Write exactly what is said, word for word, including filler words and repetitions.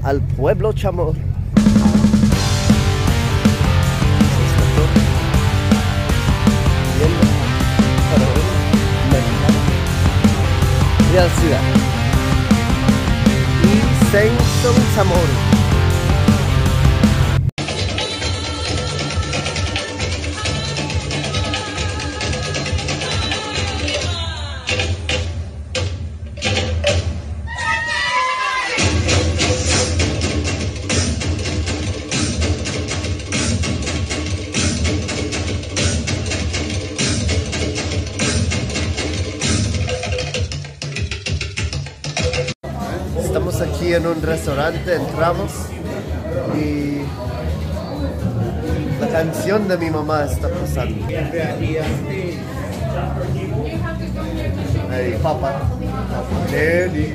al pueblo Chamorro. Real Ciudad y Saint Chamorro. Estamos aquí en un restaurante, entramos y la canción de mi mamá está pasando. Hey, Papa. Daddy.